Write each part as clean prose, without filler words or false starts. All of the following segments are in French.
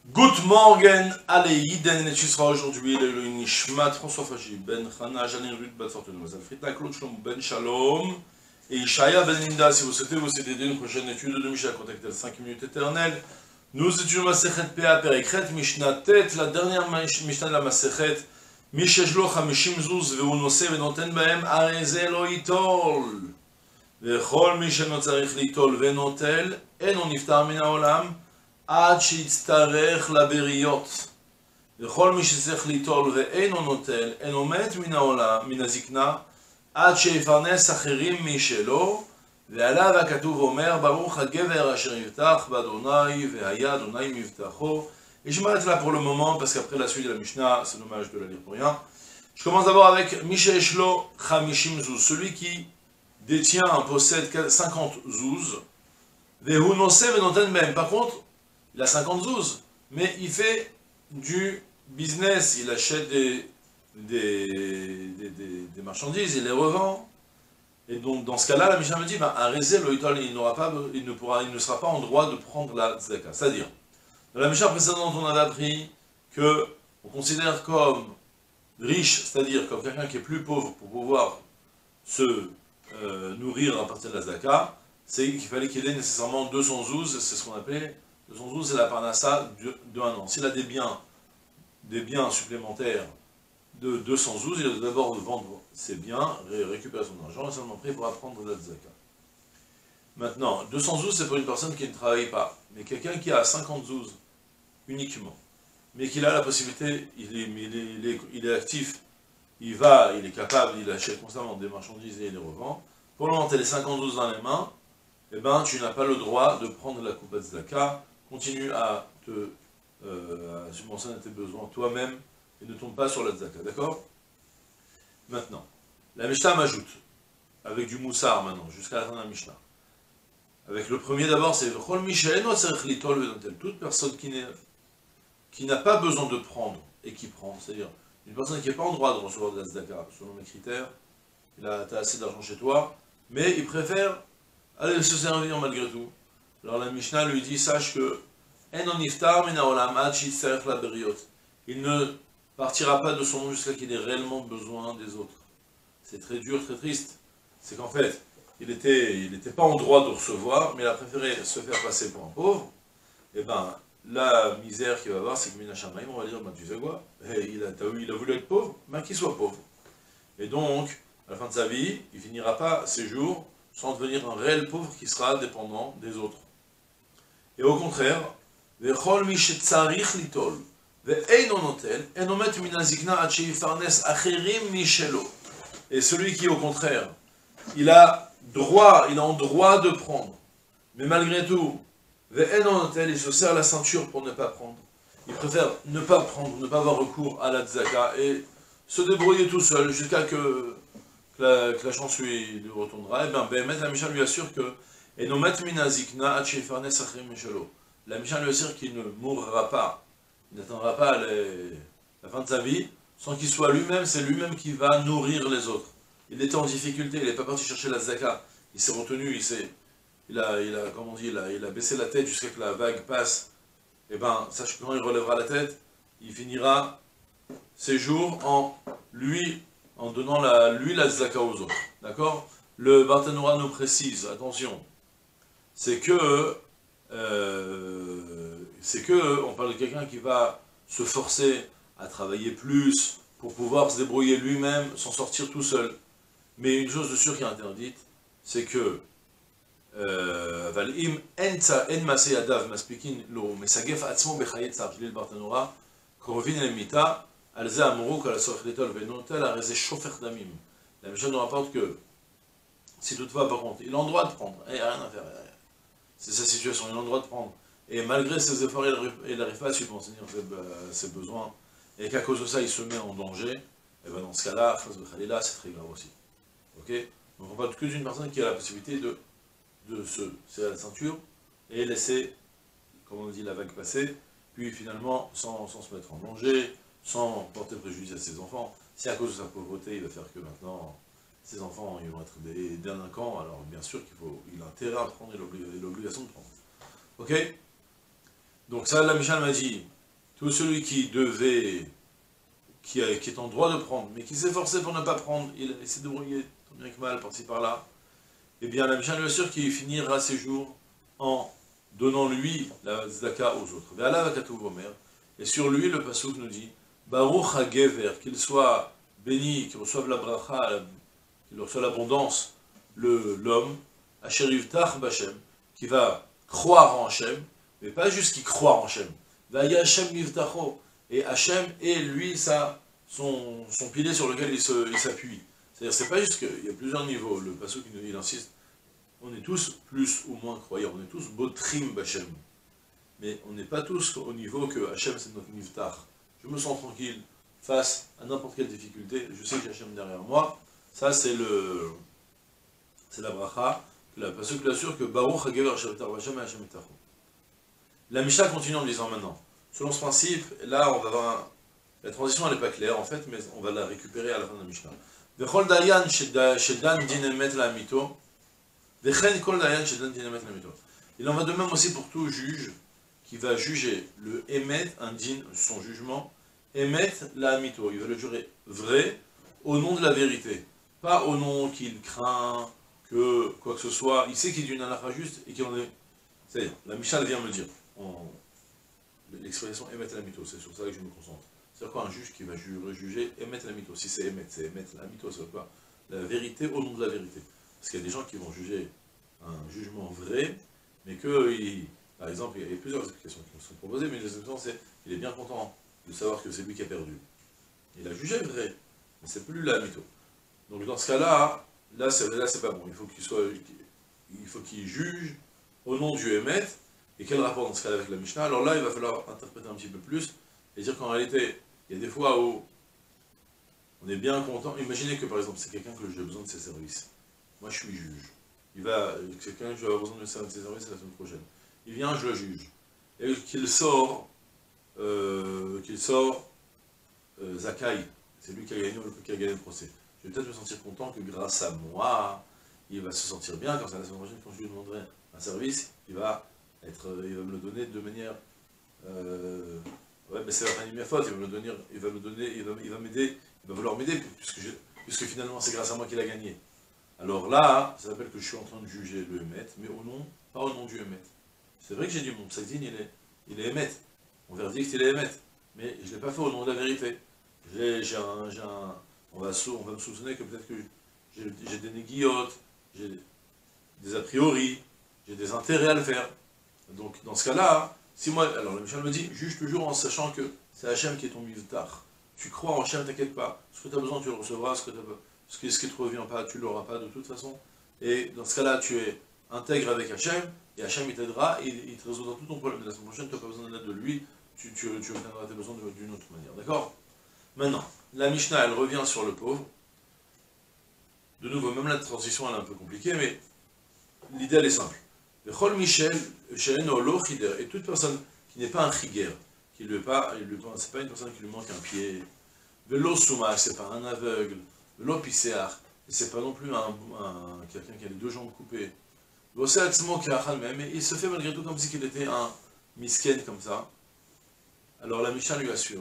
Good morning, allez, Yiden, et tu seras aujourd'hui le Nishmat, François Fachi, Ben Chana, Janine Ruth, Ben Fortune, Mazal Frita, Claude Shlom, Ben Shalom, et Ishaya Ben Linda. Si vous souhaitez vous aider une prochaine étude de Mishnah, contactez 5 minutes éternelles. Nous étudions Masechet Pea Perekret, Mishnah Tet, la dernière Mishnah de la Masechet, Misheshlo Chamishim Zuz, Veunose, Venoten Baem, Areze Lo Itol, Vechol Misheno Tzarich Litol, Venotel, Enon Niftar Min Haolam, עד שיצטרך לבריות. וכל מי שצריך ליטול ואינו נוטל, אינו מת מן העולם, מן הזקנה, עד שיפרנס אחרים משלו, ועליו הכתוב אומר, ברוך הגבר אשר יבטח באדוני, והיה אדוני מבטחו. Et je m'arrête là pour le moment, parce qu'après la suite de la Mishnah, c'est dommage de la lire pour rien. Je commence d'abord avec Misheshlo Chamishim Zuz, celui qui détient, possède 50 zouz, Vehu Nose Venoten Bem. Par contre, il a 50 zouz, mais il fait du business, il achète des marchandises, il les revend. Et donc, dans ce cas-là, la Mishnah me dit, un rézé, il ne sera pas en droit de prendre la tzedaka. C'est-à-dire, dans la Mishnah précédente, on avait appris qu'on considère comme riche, c'est-à-dire comme quelqu'un qui est plus pauvre pour pouvoir se nourrir à partir de la tzedaka, c'est qu'il fallait qu'il ait nécessairement 200 zouz, c'est ce qu'on appelait 200 zouz, c'est la parnassa de 1 an. S'il a des biens supplémentaires de 200 zouz, il doit d'abord vendre ses biens, récupérer son argent, et seulement après il pourra prendre la tzedaka. Maintenant, 200 zouz, c'est pour une personne qui ne travaille pas. Mais quelqu'un qui a 50 zouz uniquement, mais qu'il a la possibilité, il est actif, il est capable, il achète constamment des marchandises et il les revend. Pour le moment, tu as les 50 zouz dans les mains, eh ben, tu n'as pas le droit de prendre la coupe à tzedaka. Continue à te subventionner tes besoins toi-même et ne tombe pas sur la tzedaka, d'accord? Maintenant, la Mishnah m'ajoute, avec du moussard maintenant, jusqu'à la fin de la Mishnah. Avec le premier d'abord, c'est toute personne qui n'a pas besoin de prendre et qui prend, c'est-à-dire une personne qui n'est pas en droit de recevoir de la tzedaka, selon mes critères, tu as assez d'argent chez toi, mais il préfère aller se servir malgré tout. Alors la Mishnah lui dit, sache que il ne partira pas de son nom jusqu'à qu'il ait réellement besoin des autres. C'est très dur, très triste. C'est qu'en fait, il n'était pas en droit de recevoir, mais il a préféré se faire passer pour un pauvre. Et bien, la misère qu'il va avoir, c'est que Mina Shamaim, on va dire, tu sais quoi, il a voulu être pauvre, mais qu'il soit pauvre. Et donc, à la fin de sa vie, il finira pas ses jours sans devenir un réel pauvre qui sera dépendant des autres. Et au contraire, et celui qui, au contraire, il a en droit de prendre, mais malgré tout, il se serre la ceinture pour ne pas prendre. Il préfère ne pas prendre, ne pas avoir recours à la tzedaka et se débrouiller tout seul jusqu'à que la chance lui retournera. Et bien, la Mishnah lui assure que la Mishnah lui assure qu'il ne mourra pas, il n'atteindra pas la fin de sa vie, sans qu'il soit lui-même, c'est lui-même qui va nourrir les autres. Il était en difficulté, il n'est pas parti chercher la tzedaka, il s'est retenu, il a baissé la tête jusqu'à que la vague passe. Et bien, sache que quand il relèvera la tête, il finira ses jours en donnant la tzedaka aux autres. D'accord? Le Barthénois nous précise, attention, c'est que on parle de quelqu'un qui va se forcer à travailler plus pour pouvoir se débrouiller lui-même, s'en sortir tout seul. Mais une chose de sûre qui est interdite, c'est que la Mishnah nous rapporte que si toutefois, par contre, il a le droit de prendre, il n'y a rien à faire, c'est sa situation, il a le droit de prendre, et malgré ses efforts, il n'arrive pas à subventionner ses besoins, et qu'à cause de ça, il se met en danger, et bien dans ce cas-là, c'est très grave aussi. Ok? Donc on parle que d'une personne qui a la possibilité de se serrer la ceinture, et laisser, comme on dit, la vague passer, puis finalement, sans se mettre en danger, sans porter préjudice à ses enfants. Si à cause de sa pauvreté, il va faire que maintenant, ses enfants ils vont être des délinquants, alors bien sûr qu'il a intérêt à prendre et l'obligation de prendre. Ok? Donc ça, la Mishnah m'a dit, tout celui qui devait, qui est en droit de prendre, mais qui s'est forcé pour ne pas prendre, il s'est débrouillé, tant bien que mal, par-ci par-là, eh bien la Mishnah lui assure qu'il finira ses jours en donnant lui la tzedaka aux autres. Ve'ala vakatuv omer. Et sur lui, le pasuk nous dit, Baruch hagever, qu'il soit béni, qu'il reçoive la bracha, qu'il reçoive l'abondance, l'homme, asher yivtach b'Hashem, qui va croire en Hachem, mais pas juste qui croit en Hachem. Vaya Hachem yivtacho. Et Hachem est lui son pilier sur lequel il s'appuie. C'est-à-dire, c'est pas juste qu'il y a plusieurs niveaux. Le pasuk il insiste, on est tous plus ou moins croyants, on est tous botrim b'Hachem. Mais on n'est pas tous au niveau que Hachem c'est notre mivtach. Je me sens tranquille face à n'importe quelle difficulté, je sais que Hachem est derrière moi. Ça c'est la bracha, la pasuk l'assure que Baruch hagever asher yitar b'Hashem et Hachem yitachu. La Mishnah continue en disant maintenant, selon ce principe, là on va voir, la transition elle n'est pas claire en fait, mais on va la récupérer à la fin de la Mishnah. V'chol dayan shedan din emet la'amito, v'chen kol dayan shedan din emet la'amito. Il en va de même aussi pour tout juge qui va juger le émet, un din, son jugement, émet la'amito, il va le jurer vrai au nom de la vérité, pas au nom qu'il craint, que quoi que ce soit, il sait qu'il dit une halakha juste et qu'il en est... C'est-à-dire, la Mishnah vient me le dire, l'expression émet la'amito, c'est sur ça que je me concentre. C'est quoi un juge qui va juger émet la'amito? Si c'est émet la'amito, c'est quoi? La vérité au nom de la vérité. Parce qu'il y a des gens qui vont juger un jugement vrai, mais que, par exemple, il y a plusieurs explications qui nous sont proposées, mais une des explications c'est qu'il est bien content de savoir que c'est lui qui a perdu. Il a jugé vrai, mais c'est plus la'amito. Donc dans ce cas-là, là c'est pas bon. Il faut qu'il juge au nom du émet. Et quel rapport dans ce cas avec la Mishnah? Alors là, il va falloir interpréter un petit peu plus et dire qu'en réalité, il y a des fois où on est bien content. Imaginez que par exemple, c'est quelqu'un que j'ai besoin de ses services. Moi, je suis juge. Quelqu'un que je vais avoir besoin de ses services la semaine prochaine. Il vient, je le juge. Et qu'il sort Zakai. C'est lui qui a gagné le procès. Je vais peut-être me sentir content que grâce à moi, il va se sentir bien quand la semaine prochaine, quand je lui demanderai un service, il va me le donner de manière... ouais, mais c'est pas ma faute, il va m'aider, il va vouloir m'aider, puisque finalement c'est grâce à moi qu'il a gagné. Alors là, ça s'appelle que je suis en train de juger le émet, mais pas au nom du émet. C'est vrai que j'ai dit mon psakdin, il est émet, mon verdict il est émet, mais je ne l'ai pas fait au nom de la vérité. On va me soupçonner que peut-être que j'ai des néguillotes, j'ai des a priori, j'ai des intérêts à le faire. Donc, dans ce cas-là, si moi, alors le Michel me dit, juge toujours en sachant que c'est Hachem qui est ton mivtach. Tu crois en Hachem, t'inquiète pas. Ce que tu as besoin, tu le recevras. Ce qui ne te revient pas, tu ne l'auras pas de toute façon. Et dans ce cas-là, tu es intègre avec Hachem, et Hachem il t'aidera, et il te résoudra tout ton problème. La semaine prochaine, tu n'as pas besoin d'aide de lui, tu obtiendras tes besoins d'une autre manière. D'accord? Maintenant, la Mishnah, elle revient sur le pauvre. De nouveau, même la transition, elle est un peu compliquée, mais l'idée, elle est simple. Et toute personne qui n'est pas un chiger, c'est pas une personne qui lui manque un pied, velo soumach, c'est pas un aveugle, velo piseach, et c'est pas non plus quelqu'un qui a les deux jambes coupées. Mais il se fait malgré tout comme si il était un misken comme ça. Alors la Mishnah lui assure,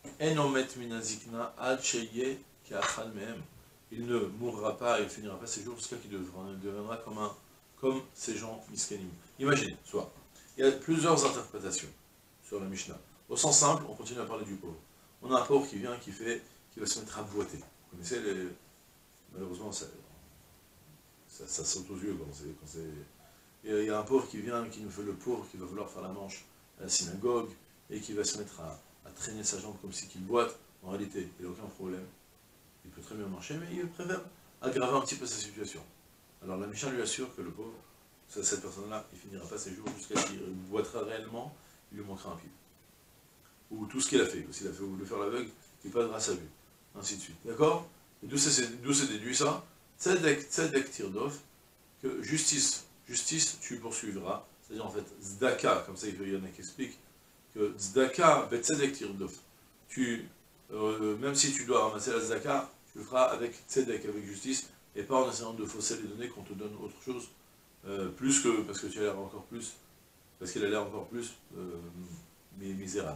il ne mourra pas, il ne finira pas ses jours jusqu'à qu'il deviendra comme ces gens miskenim. Imaginez, soit, il y a plusieurs interprétations sur la Mishnah. Au sens simple, on continue à parler du pauvre. On a un pauvre qui vient, qui va se mettre à boiter. Vous connaissez malheureusement, ça saute aux yeux il y a un pauvre qui vient, qui nous fait le pauvre, qui va vouloir faire la manche à la synagogue, et qui va se mettre à traîner sa jambe comme si qu'il boite. En réalité, il n'a aucun problème. Il peut très bien marcher, mais il préfère aggraver un petit peu sa situation. Alors la Mishnah lui assure que le pauvre, cette personne-là, il finira pas ses jours jusqu'à ce qu'il boitera réellement, il lui manquera un pied. Ou tout ce qu'il a fait, s'il a voulu faire l'aveugle, il perdra sa vue. Ainsi de suite. D'accord? Et d'où c'est déduit ça? Tzedek tirdof, que justice, tu poursuivras. C'est-à-dire en fait, zdaka, comme ça il y en a qui expliquent, que zdaka, tzedek tirdof. Même si tu dois ramasser la zdaka, tu le feras avec tzedek, avec justice, et pas en essayant de fausser les données qu'on te donne autre chose, parce qu'il a l'air encore plus misérable.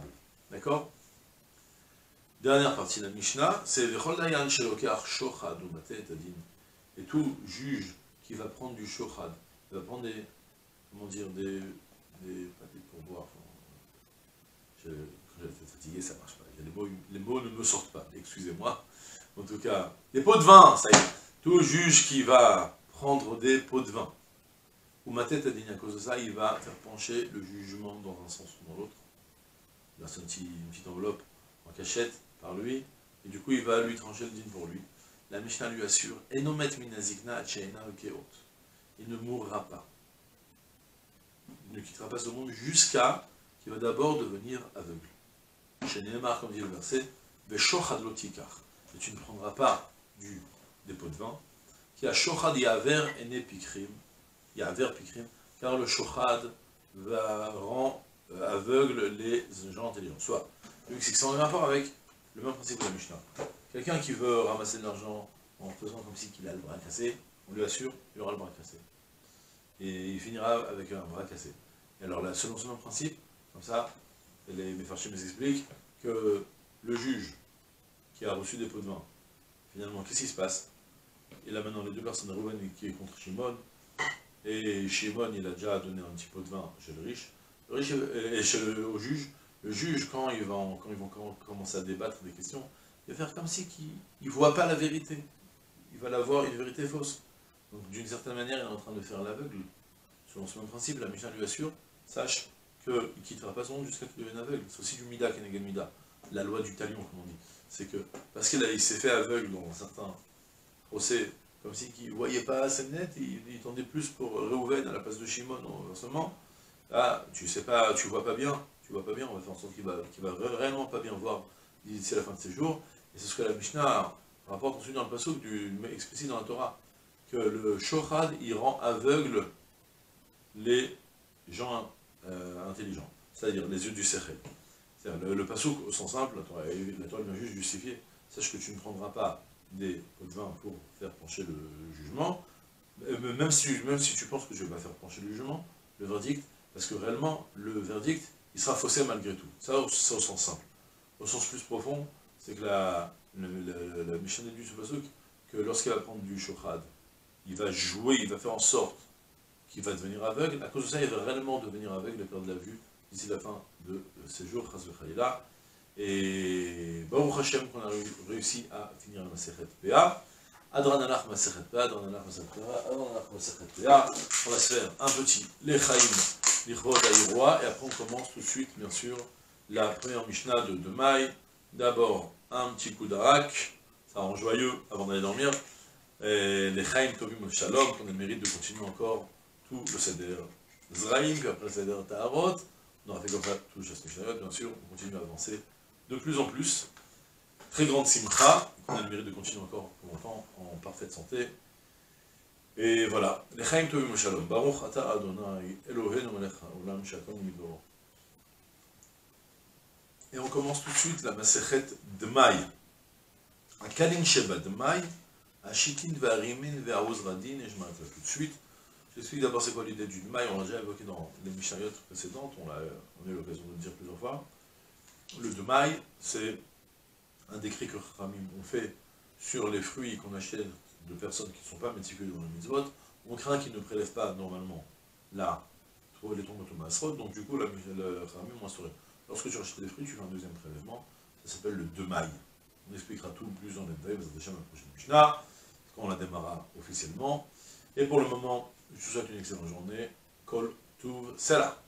D'accord? Dernière partie de la Mishnah, c'est Vechol Dayan Shelokar Shochad ou Bate Etadin. Et tout juge qui va prendre du Shochad, il va prendre des, comment dire, pas des pourboires, quand j'étais fatigué, ça marche pas. Les mots ne me sortent pas, excusez-moi. En tout cas, des pots de vin, ça y est. Tout juge qui va prendre des pots de vin, ou ma tête a dit à cause de ça, il va faire pencher le jugement dans un sens ou dans l'autre. Il a une petite enveloppe en cachette par lui, et du coup il va lui trancher le dîne pour lui. La Mishnah lui assure, Enomet minazikna cheina keot. Il ne mourra pas. Il ne quittera pas ce monde jusqu'à qu'il va d'abord devenir aveugle. Chez Néhémar, comme dit le verset, Veshochad lotikar. Et tu ne prendras pas des pots de vin, qui a shochad yaver ene pikrim, yaver pikrim, car le shochad rend aveugle les gens intelligents. Soit, c'est que c'est en rapport avec le même principe de la Mishnah. Quelqu'un qui veut ramasser de l'argent en faisant comme si qu'il a le bras cassé, on lui assure, il aura le bras cassé. Et il finira avec un bras cassé. Et alors là, selon ce même principe, comme ça, les Mefarshim nous expliquent que le juge qui a reçu des pots de vin, finalement, qu'est-ce qui se passe? Il a maintenant les deux personnes, Reuven qui est contre Shimon, et Shimon, il a déjà donné un petit pot de vin chez le riche, et au juge. Le juge, quand ils vont commencer à débattre des questions, il va faire comme si qu'il ne voit pas la vérité. Il va la voir une vérité fausse. Donc d'une certaine manière, il est en train de faire l'aveugle. Selon ce même principe, la Mishnah lui assure, sache qu'il ne quittera pas son monde jusqu'à ce qu'il devienne aveugle. C'est aussi du Mida, Kenegel Mida, la loi du talion, comme on dit. C'est que, parce qu'il s'est fait aveugle dans certains procès, comme si il ne voyait pas assez net, il tendait plus pour Reuven à la place de Shimon, inversement. Ah, tu sais pas, tu vois pas bien, on va faire en sorte qu'il va réellement pas bien voir d'ici la fin de ses jours. Et c'est ce que la Mishnah rapporte ensuite dans le pasuk explicite dans la Torah, que le shochad, il rend aveugle les gens intelligents, c'est-à-dire les yeux du sechel. C'est-à-dire le pasuk, au sens simple, la Torah vient juste justifier, sache que tu ne prendras pas des pots de vin pour faire pencher le jugement, même si tu penses que je vais pas faire pencher le jugement, le verdict, parce que réellement, le verdict, il sera faussé malgré tout. Ça au sens simple. Au sens plus profond, c'est que la Mishnah dit ce pasuk, que lorsqu'il va prendre du shochad, il va jouer, il va faire en sorte qu'il va devenir aveugle. À cause de ça, il va réellement devenir aveugle et perdre la vue d'ici la fin de ses jours, chas v'chayila. Et Baruch Hashem qu'on a réussi à finir la Masechet Péa. Adranalach Masechet Péa, Adranalach Masechet Péa, Adranalach Masechet Péa. On va se faire un petit Lechaim, Lichvot Aïroa, et après on commence tout de suite, bien sûr, la première Mishnah de Maï. D'abord, un petit coup d'arak, ça rend joyeux avant d'aller dormir. Lechaim Tovim Shalom, qu'on a le mérite de continuer encore tout le Seder Zraïm, puis après le Seder Taharot. On aura fait comme ça tout le chasse Mishnayot, bien sûr, on continue à avancer de plus en plus. Très grande simcha, qu'on a le mérite de continuer encore pour longtemps en parfaite santé. Et voilà. Lechaim tovim shalom. Baruch ata Adonai Eloheinu melech haolam she'akom yidor. Et on commence tout de suite la Masechet Dmai. A Kalin Sheba Dmai, a Shitin ve'arimin ve'aozradin, et je m'arrête là tout de suite. J'explique d'abord c'est quoi l'idée du Dmai, on l'a déjà évoqué dans les Mishnayot précédentes, on a eu l'occasion de le dire plusieurs fois. Le Dmai, c'est un décret que Ramim ont fait sur les fruits qu'on achète de personnes qui ne sont pas méticuleuses dans le mitzvot. On craint qu'ils ne prélèvent pas normalement là, les tombes de Masrot, donc du coup, Ramim ont instauré. Lorsque tu rachètes des fruits, tu fais un deuxième prélèvement, ça s'appelle le Dmai. On expliquera tout plus dans les détails, vous avez déjà ma prochaine Mishnah, quand on la démarra officiellement. Et pour le moment, je vous souhaite une excellente journée. Kol Tuv Sela.